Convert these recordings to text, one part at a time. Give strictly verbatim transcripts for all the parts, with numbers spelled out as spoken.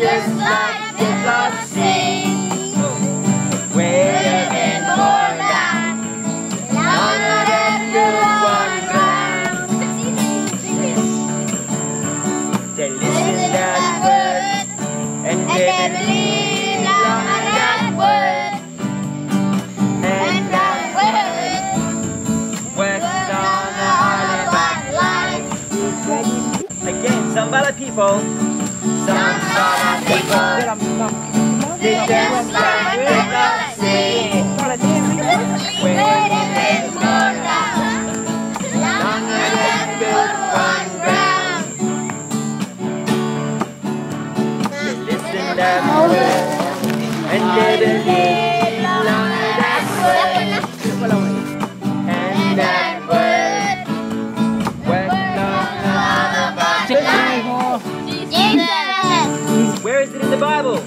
just like the Lord sing. We're living more than longer than good one ground. They listen to that word and they believe longer that word. And that word works on the Oliver line. Again, Yangbala people. Yangbala people. They just like the Lord sing. We're living more than longer than good one ground. They listen to that word and they believe longer that word. And that word works on the Oliver. Jesus. Where is it in the Bible?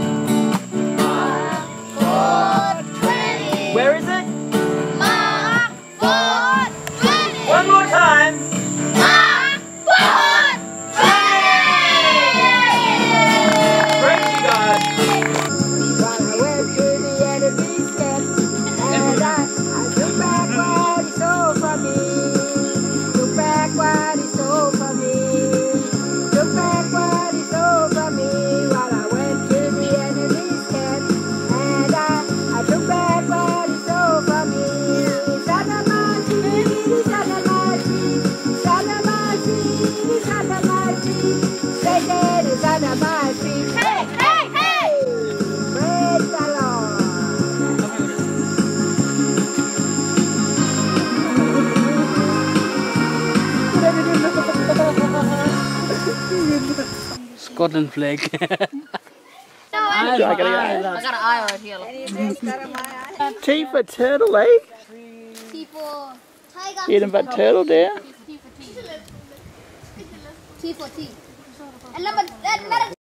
Mark four twenty. Where is it? Mark four twenty. One more time. Mark four twenty. Praise you, God. While I went to the enemy's camp, and I, I took back what he stole from me. Took back what he stole from me. Took back what he stole from me. While I went to the enemy's camp, and I, I took back what he stole from me. Sanamachi, Sanamachi, Sanamachi, Sanamachi. Satan is Sanamachi. Hey, hey, hey! Praise the Lord. Scotland flag. I got I got an eye right here. T for turtle, eh? T for tiger. Hidden but turtle there. T for T. T for T. And number,